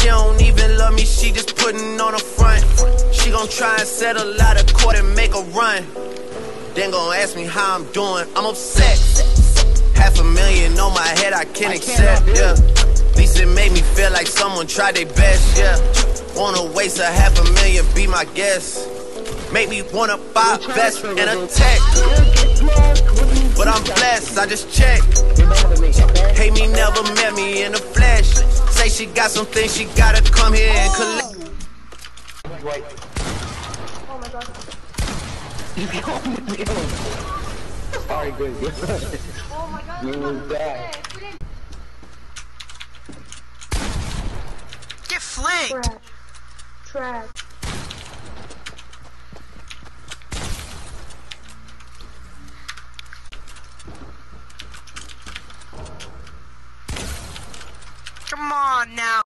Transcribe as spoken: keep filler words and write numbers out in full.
she don't even love me, she just putting on a front. She gon' try and settle out of court and make a run. Then gon' ask me how I'm doing, I'm upset. Half a million on my head, I can't accept, yeah. At least it made me feel like someone tried their best, yeah. Wanna waste a half a million, be my guest. Make me wanna buy a vest and a tech. But I'm blessed, I just checked. Hate me, never met me in the flesh. Say she got some things, she gotta come here and collect. Oh my god. Sorry, good. Oh my god. You was bad. Get flanked! Trash. Trash. Come on now.